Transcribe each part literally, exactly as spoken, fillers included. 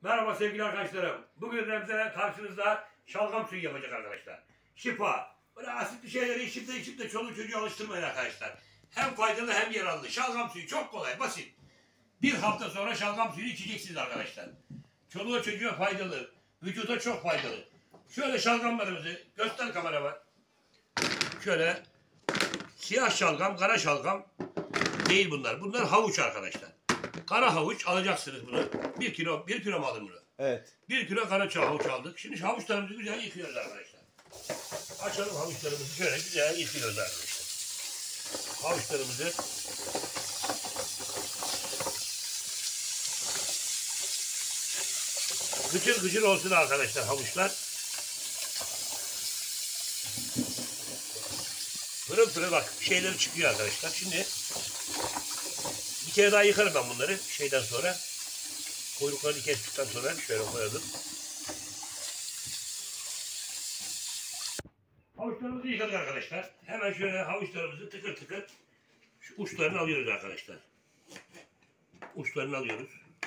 Merhaba sevgili arkadaşlarım. Bugün Remzi'yle karşınızda şalgam suyu yapacak arkadaşlar. Şifa. Böyle asitli şeyleri içip de içip de çoluk çocuğu alıştırmayın arkadaşlar. Hem faydalı hem yararlı. Şalgam suyu çok kolay, basit. Bir hafta sonra şalgam suyunu içeceksiniz arkadaşlar. Çoluğa çocuğa faydalı. Vücuda çok faydalı. Şöyle şalgamlarımızı göster kamerama. Şöyle siyah şalgam, kara şalgam değil bunlar. Bunlar havuç arkadaşlar. Kara havuç alacaksınız bunu. Bir kilo, bir kilo mu alın bunu? Evet. Bir kilo kara havuç aldık. Şimdi şu havuçlarımızı güzel yıkıyoruz arkadaşlar. Açalım havuçlarımızı şöyle güzel yıkıyoruz arkadaşlar. Havuçlarımızı gıcır gıcır olsun arkadaşlar havuçlar. Pırıl pırıl bak şeyleri çıkıyor arkadaşlar. Şimdi bir kere daha yıkarım ben bunları şeyden sonra. Kuyruklarını kestikten sonra şöyle koyalım. Havuçlarımızı yıkadık arkadaşlar. Hemen şöyle havuçlarımızı tıkır tıkır şu uçlarını alıyoruz arkadaşlar. Uçlarını alıyoruz.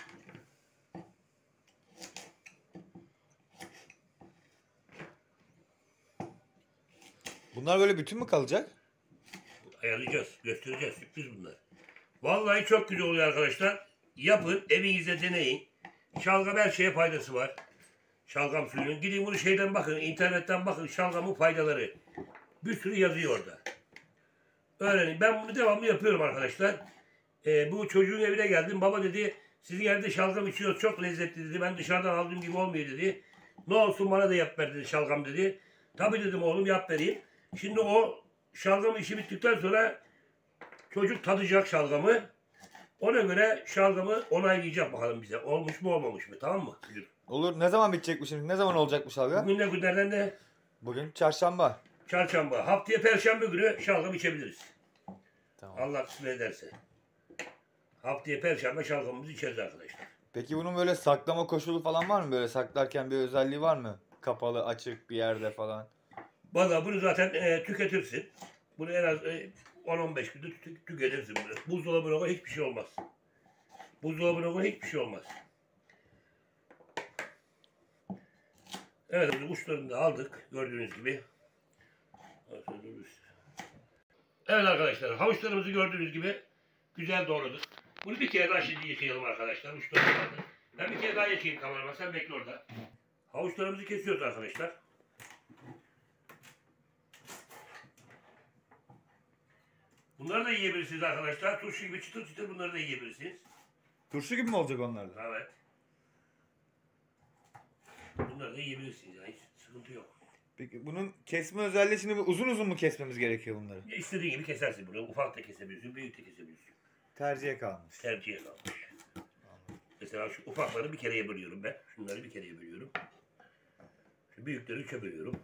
Bunlar böyle bütün mü kalacak? Ayarlayacağız, göstereceğiz. Sürpriz bunlar. Vallahi çok güzel oluyor arkadaşlar. Yapın, evinizde deneyin. Şalgam her şeye faydası var. Şalgam suyunun. Gidin bunu şeyden bakın, internetten bakın şalgamın faydaları. Bir sürü yazıyor orada. Öğrenin. Ben bunu devamlı yapıyorum arkadaşlar. Ee, bu çocuğun evine geldim. Baba dedi, sizin evde şalgam içiyoruz, çok lezzetli dedi. Ben dışarıdan aldığım gibi olmuyor dedi. Ne olsun bana da yap ver dedi şalgam dedi. Tabii dedim oğlum yap vereyim. Şimdi o şalgam işi bittikten sonra çocuk tadacak şalgamı. Ona göre şalgamı onaylayacak bakalım bize. Olmuş mu olmamış mı, tamam mı? Olur. Ne zaman bitecek bu şimdi? Ne zaman olacak bu şalgam? Bugün ne günlerden ne? Bugün çarşamba. Çarşamba. Haftaya perşembe günü şalgam içebiliriz. Tamam. Allah kısmet ederse. Haftaya perşembe şalgamımızı içeriz arkadaşlar. Peki bunun böyle saklama koşulu falan var mı? Böyle saklarken bir özelliği var mı? Kapalı, açık bir yerde falan. Valla bunu zaten e, tüketirsin. Bunu en az e, on on beş günde tü tüketirsin bunu. Buzdolabına koy hiçbir şey olmaz. Buzdolabına koy hiçbir şey olmaz. Evet, uçlarını da aldık gördüğünüz gibi. Evet arkadaşlar, havuçlarımızı gördüğünüz gibi güzel doğradık. Bunu bir kere daha şimdi yıkayalım arkadaşlar. Uçlarını aldık. Ben bir kere daha yıkayayım kamerama, sen bekle orada. Havuçlarımızı kesiyoruz arkadaşlar. Bunları da yiyebilirsiniz arkadaşlar. Turşu gibi çıtır çıtır bunları da yiyebilirsiniz. Turşu gibi mi olacak onlar da? Evet. Bunları da yiyebilirsiniz yani hiç sıkıntı yok. Peki bunun kesme özelliği şimdi uzun uzun mu kesmemiz gerekiyor bunları? Ya İstediğin gibi kesersin bunu. Ufak da kesebiliyorsun, büyük de kesebiliyorsun. Tercihe kalmış. Tercihe kalmış. Mesela şu ufakları bir kereye bölüyorum ben. Şunları bir kereye bölüyorum. Şu büyükleri üçe bölüyorum.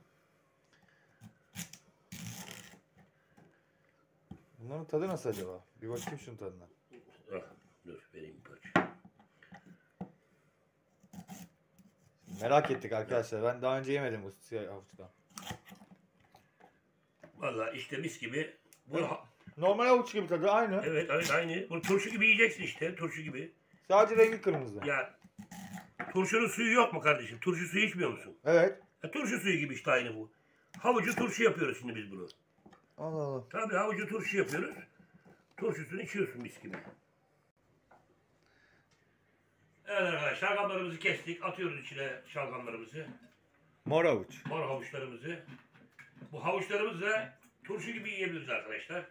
Bunların tadı nasıl acaba? Bir bakayım şunun tadına. Ah, dur vereyim bir parça. Merak ettik arkadaşlar. Ben daha önce yemedim bu siyah havuçtan. Vallahi işte mis gibi. Bunu, Normal havuç gibi tadı aynı. evet, evet aynı. Bunu turşu gibi yiyeceksin işte. Turşu gibi. Sadece rengi kırmızı. Ya turşunun suyu yok mu kardeşim? Turşu suyu içmiyor musun? Evet. Ya, turşu suyu gibi işte aynı bu. Havucu turşu yapıyoruz şimdi biz bunu. Allah Allah. Tabii havucu turşu yapıyoruz. Turşusunu içiyorsun mis gibi. Evet arkadaşlar şalgamlarımızı kestik. Atıyoruz içine şalgamlarımızı. Mor havuç. Mor havuçlarımızı. Bu havuçlarımızı da turşu gibi yiyebiliriz arkadaşlar.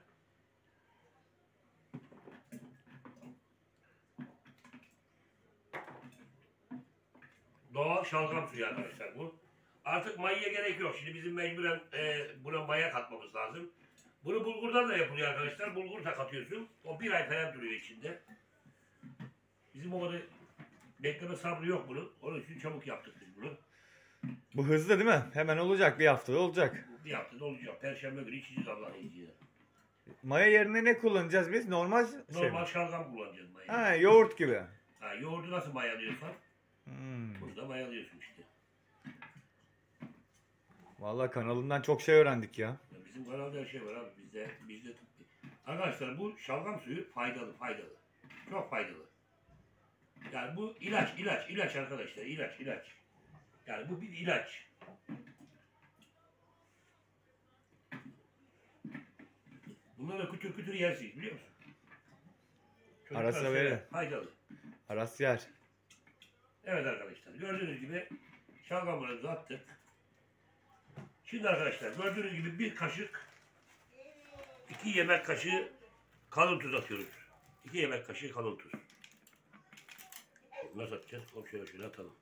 Doğal şalgam suyu arkadaşlar bu. Artık mayaya gerek yok. Şimdi bizim mecburen e, buna maya katmamız lazım. Bunu bulgurdan da yapılıyor arkadaşlar. Bulgur da katıyorsun. O bir ay falan duruyor içinde. Bizim o bekleme sabrı yok bunun. Onun için çabuk yaptık biz bunu. Bu hızlı değil mi? Hemen olacak. Bir haftada olacak. Bir haftada olacak. Perşembe günü içeceğiz Allah'ın izniyle. Maya yerine ne kullanacağız biz? Normal şey Normal mi? şalgam kullanacağız mayayı. Ha, yoğurt gibi. Ha, yoğurdu nasıl mayalıyorsan Hmm. bunu da mayalıyorsun işte. Vallahi kanalından çok şey öğrendik ya. Ya bizim kanalda her şey var abi. Bizde, bizde... Arkadaşlar bu şalgam suyu faydalı, faydalı. Çok faydalı. Yani bu ilaç, ilaç, ilaç arkadaşlar. İlaç, ilaç. Yani bu bir ilaç. Bunları kütür kütür yersiniz biliyor musun? Çocuklar Arasına sever, verin. faydalı. Arası yer. Evet arkadaşlar gördüğünüz gibi şalgamlarımızı attık. Şimdi arkadaşlar gördüğünüz gibi bir kaşık, iki yemek kaşığı kalın tuz atıyoruz. iki yemek kaşığı kalın tuz. Nasıl atacağız? Hop şöyle şöyle atalım.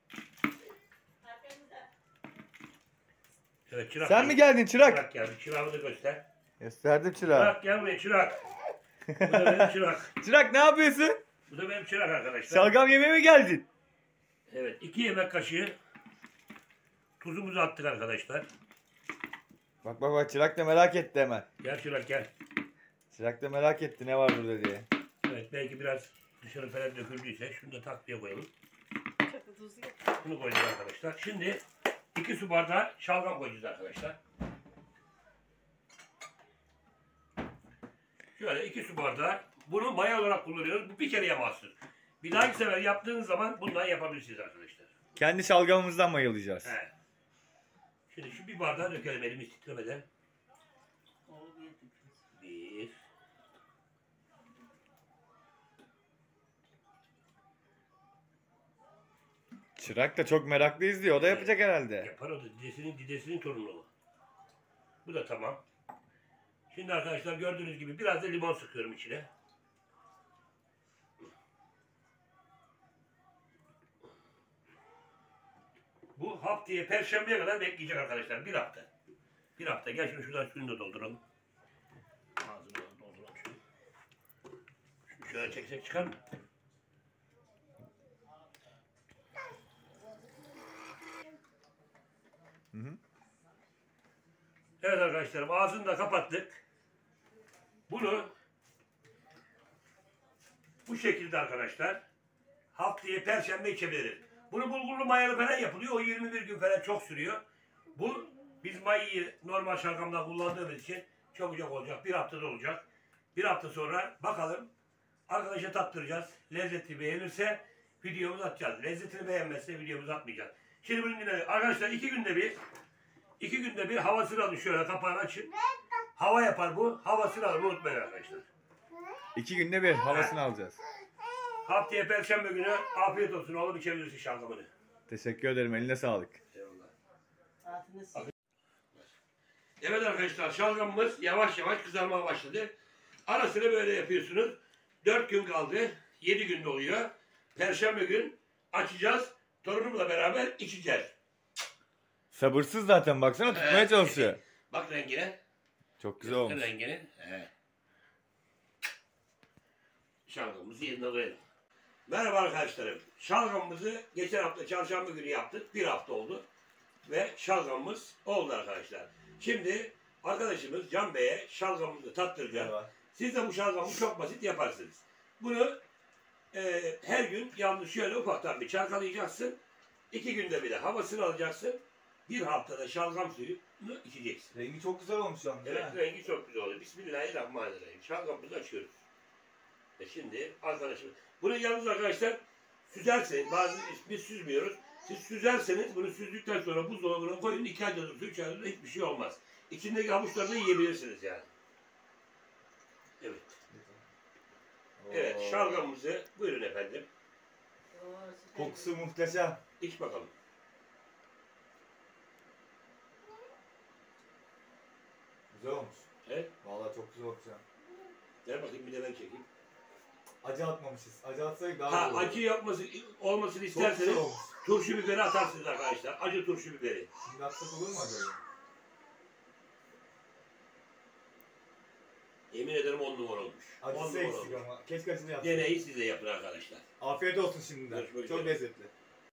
Evet çırak. Sen mi geldin çırak? Çırak geldi. Çırağını da göster. Gösterdim çırağı. Çırak gel buraya çırak. Bu da benim çırak. Çırak ne yapıyorsun? Bu da benim çırak arkadaşlar. Şalgam yemeye mi geldin? Evet iki yemek kaşığı tuzumuzu attık arkadaşlar. Bak bak bak çırak da merak etti hemen. Gel çırak gel. Çırak da merak etti ne var burada diye. Evet belki biraz dışarı falan döküldüyse şunu da takviye koyalım. Çok tuzlu yok. Bunu koyduk arkadaşlar. Şimdi iki su bardağı şalgam koyacağız arkadaşlar. Şöyle iki su bardağı. Bunu maya olarak kullanıyoruz. Bu bir kereye mahsus. Bir dahaki sefer yaptığınız zaman bundan yapabilirsiniz arkadaşlar. Kendi şalgamımızdan mayılayacağız. He. Şimdi şu bir bardağı dökelim elimiz titremeden. Bir. Çırak da çok meraklı izliyor. O da yapacak herhalde. Yapar o da didesinin didesinin torunu o. Bu da tamam. Şimdi arkadaşlar gördüğünüz gibi biraz da limon sıkıyorum içine. Bu haftaya perşembeye kadar bekleyecek arkadaşlar. Bir hafta. Bir hafta. Gel şimdi şuradan suyunu da dolduralım. Ağzını da dolduralım şunu. Şunu şöyle çeksek çıkar mı? Hı hı. Evet arkadaşlarım ağzını da kapattık. Bunu bu şekilde arkadaşlar haftaya perşembe içebiliriz. Bunu bulgurlu mayalı falan yapılıyor. O yirmi bir gün falan çok sürüyor. Bu biz mayayı normal şalgamda kullandığımız için çabucak olacak. Bir haftada olacak. Bir hafta sonra bakalım arkadaşa tattıracağız. Lezzeti beğenirse videomuzu atacağız. Lezzetini beğenmezse videomuzu atmayacağız. Şimdi bunu dinleyin. Arkadaşlar iki günde bir iki günde bir havasını alın şöyle kapağını açın. Hava yapar bu. Havasını alın unutmayın arkadaşlar. İki günde bir havasını alacağız. Haftaya perşembe günü afiyet olsun oğlum içebilirsin şalgamını. Teşekkür ederim. Eline sağlık. Eyvallah. Altını sil. Evet arkadaşlar şalgamımız yavaş yavaş kızarmaya başladı. Arasını böyle yapıyorsunuz. Dört gün kaldı. Yedi günde oluyor. Perşembe gün açacağız. Torunumla beraber içeceğiz. Sabırsız zaten baksana tutmaya Evet. çalışıyor. Bak rengine. Çok güzel olmuş. Rengini. Evet. Şalgamımızı yerine koyalım. Merhaba arkadaşlarım. Şalgamımızı geçen hafta çarşamba günü yaptık. Bir hafta oldu. Ve şalgamımız oldu arkadaşlar. Şimdi arkadaşımız Can Bey'e şalgamımızı tattıracak. Evet. Siz de bu şalgamı çok basit yaparsınız. Bunu e, her gün yalnız şöyle ufaktan bir çalkalayacaksın. İki günde bir de havasını alacaksın. Bir haftada şalgam suyunu içeceksin. Rengi çok güzel olmuş yalnız. Evet rengi çok güzel oluyor. Bismillahirrahmanirrahim. Şalgamımızı açıyoruz. E şimdi arkadaşım bunu yalnız arkadaşlar süzerseniz bazı biz süzmüyoruz. Siz süzerseniz bunu süzdükten sonra buzdolabına koyun iki ayda dursun üç ayda hiçbir şey olmaz. İçindeki havuçlarını yiyebilirsiniz yani. Evet. Evet şalgamımızı buyurun efendim. Kokusu muhteşem. İç bakalım. Güzel olmuş. Evet. Vallahi çok güzel olmuş ya. Ver bakayım bir de ben çekeyim. Acı atmamışız. Acı atsaydık daha Ha güzel olurdu. acı yapması olmasını Çok isterseniz güzel olmuş. turşu biberi atarsınız arkadaşlar. Acı turşu biberi. Şimdi atsak olur mu acaba? Yemin ederim on numara olmuş. on Acısı numara eksik olmuş. ama. Keşke acını yapsaydık. Deneyi siz de yapın arkadaşlar. Afiyet olsun şimdiden. Görüşmek Çok üzere. lezzetli.